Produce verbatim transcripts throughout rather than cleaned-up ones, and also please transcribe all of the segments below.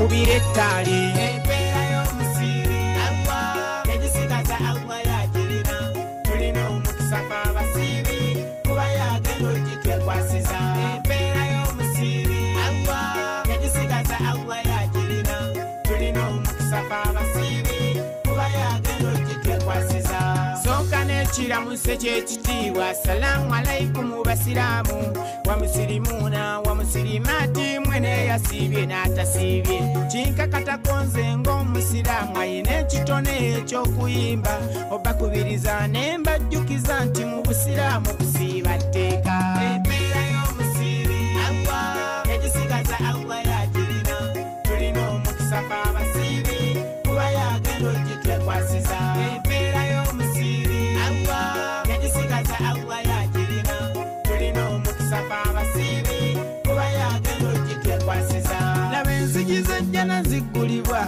bakubira ettali empeera y'omusiri Allah yagisigaza Allah yagirina tulina omukisa abasiibi kuba yagenda ogitwekwasiza empeera y'omusiri Allah yagisigaza Allah yagirina tulina omukisa abasiibi kuba yagenda ogitwekwasiza sonka n'ekiramuse ky'ekitiibwa assalamu alaikum basiraamu wa musirimuuna wa musirimaati mwene yasiibye n'atasiibye kinkakatakonze ng'omusiraamu ayina ekitone eky'okuyimba obakubiriza ne mbajjukiza nti mu busiraamu kusiiba tteeka empeera y'omusiri Allah yagisigaza Allah yagirina tulina omukisa abasiibi kuba yagenda ogitwekwasiza empeera y'omusiri Allah yagisigaza Allah yagirina tulina omukisa abasiibi kuba yagenda ogitwekwasiza laba enzigi z'ejjana ziggulibwa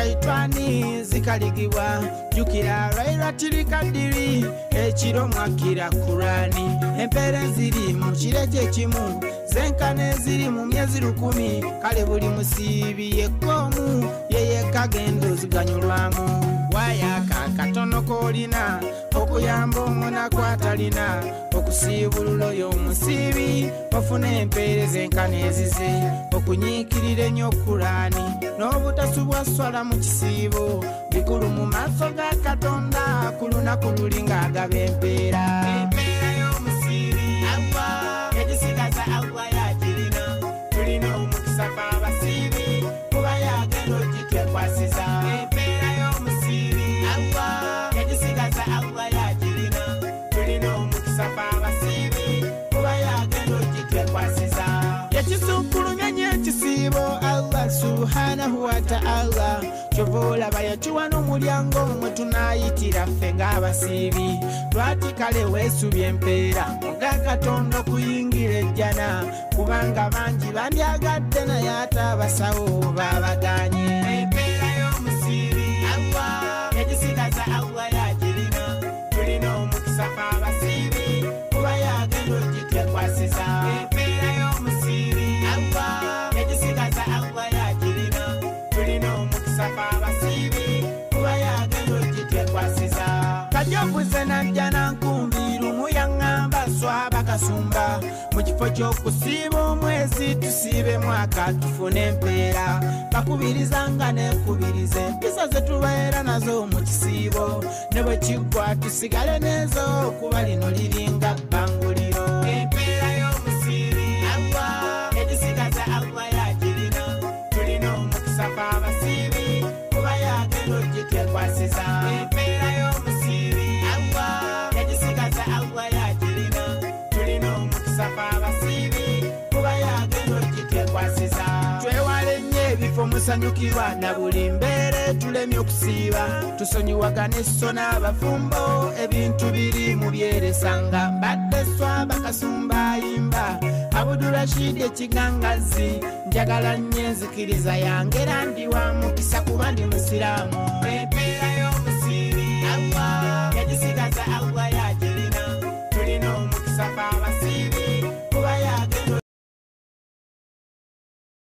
shaitani zikaligibwa jukira lwailatirikadiri ekiro mwakira kurani empeera ziri mu kiro kyekimu zenkana eziri mu myezi lukumi kale buli musiibi yekkoomu yeyekagenda oziganyulwamu wayaka katono koolina okuyamba omunaku atalina okusiibulula oyo omusiibi ofuna empeereza enkana ezize okunyiikirira ennyo kurani n'obutasubwa swala mu kisiibo bikulu mu maaso ga Katonda ku lunaku luli ng'agaba empeera empeera y'omusiiri Allah yagisigaza Allah yagirina tulina omukisa abasiibi kuba yagenda ogitwekwasiza empeera y'omusiiri Allah yagisigaza Allah yagirina tulina omukisa abasiibi kuba yagenda ogitwekwasiza yakisukkulumya nnyo ekisiibo Allah subhanahu wa ta'ala kyova olaba yakiwa n'omulyango mwe tunaayitira ffe ng'abasiibi lwati kale weesubye empeera muga Katonda okuyingira ejjana kubanga bangi bandyagadde naye ate abasawo baabaganye empeera y'omusiiri Allah yagisigaza Allah yagirina tulina omukisa abasiibi kuba yagenda ogitwekwasiza empeera y'omusiiri Allah yagisigaza Allah yagirina tulina omukisa abasiibi kuba yagenda ogitwekwasiza kajovuze najja nankumbiru muyaŋŋamba swaba kasumba mu kifo ky'okusiiba omwezi tusiibe mwaka tufune empeera bakubirizanga nekubiriza empisa ze tubeera nazo mu kisiibo ne bwe kiggwa tusigale nezo kuba lino liringa bbanguliro empeera y'omusiiri Allah yagisigaza Allah yagirina tulina omukisa abasiibi kuba yagenda ogitwekwasiza empeera y'omusiiri Allah yagisigaza Allah yagirina tulina omukisa abasiibi kuba yagenda ogitwekwasiza twewale nnyo ebifo musanyukirwa na buli mbeera tulemye okusiiba tusonyiwagane sso n'abafumbo ebintu biri mu byeresanga mbadde swaba kasumba ayimba Abudurashidi ekigangazi njagala nnyo enzikiriza yange era ndi wa mukisa kuba ndi musiraamu